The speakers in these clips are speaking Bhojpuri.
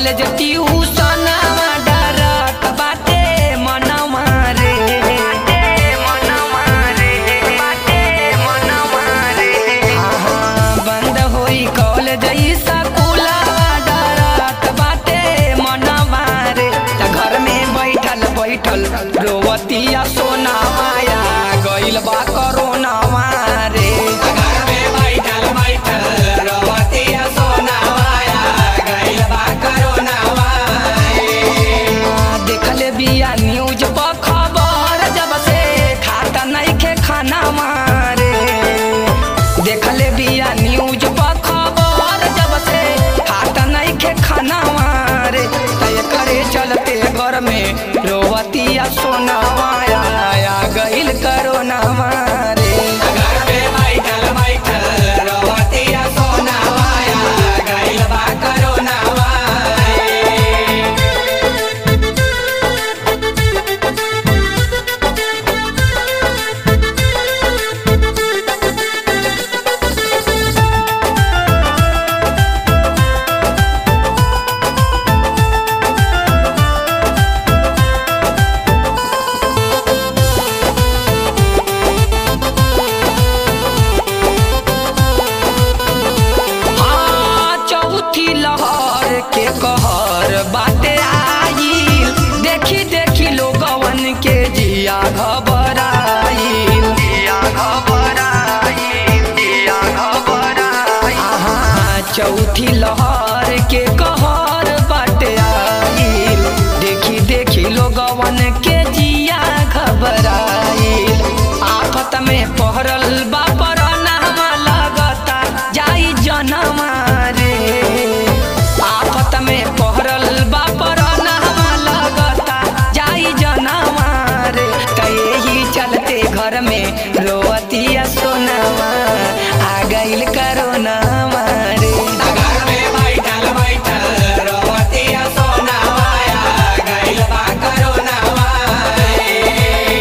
कॉलेज ट्यूशन डरत बाटे मनवा रे, बंद होई कॉलेज स्कूल डरत बाटे मनवा रे। घर में बैठल बैठल रोवतिया सोना माया गइल बा कोरोनावा रे। घर में बैठल बैठल रोवतिया सोना माया गइल बा कोरोनावा रे। देखले बिया न्यूज पर खबर जब से खाता नहीं के खाना मारे। देखले बिया न्यूज पर खबर जब से खाता नहीं के खाना मारे। तय करे चलते घर में रोवतिया सोना माया गइल कोरोना मारे। घर में बैठल बैठल रोवतिया सोना माया गइल बा कोरोना मारे। लहर के कहर बाटे आइल, देखी देखी लोगवन के जिया घबराइल, जिया घबराइल, जिया घबराइल। चौथी लहर के कहर बाटे आइल, देखी देखी लोगवन के जिया घबराइल। आफत में पहरल बा परनामा लगता जाई जनवा रे। आफत में पहरल बा परनामा लगता जाई जनवा रे। यही चलते घर में रोवतिया सोनावा आ गइल कोरोनावा रे। घर में बैठल बैठल रोवतिया सोनावा आ गइल बा कोरोनावा रे।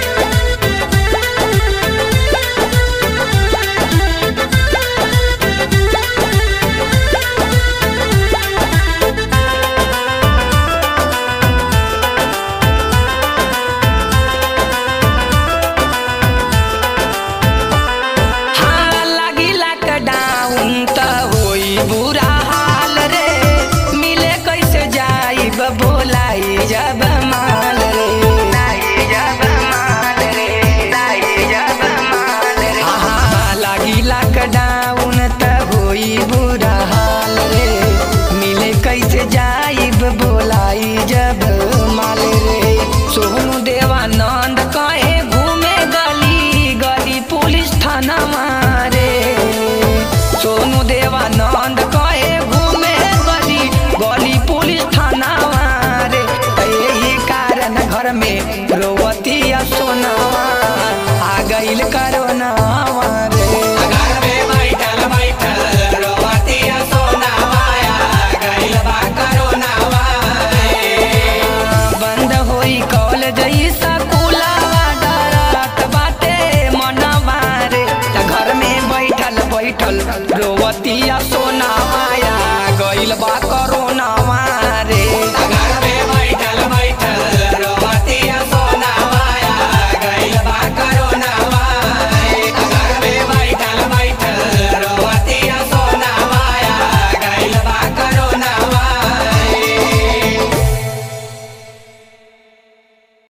बुरा हाल रे, मिले कैसे जाइब बोलाई जब माल रे, जब माल रे, जब माल रे। लागी लॉकडाउन त होई बुरा हाल रे, मिले कैसे जाइब बोलाई जब माल रे। सोनू देवानंद कहे घूमे गली गली पुलिस थाना मारे। सोनू देवानंद कहे घूमे गली गली पुलिस थाना मारे। यही कारण घर में रोवतिया सोनावा आ गइल कोरोनावा रे। घर में बैठल बैठल रोवतिया सोनावा आ गइल बा कोरोनावा रे। बंद होई कॉलेज स्कूल डरत बाटे मनवा रे। घर में बैठल बैठल रोवतिया सोना माया गइल बा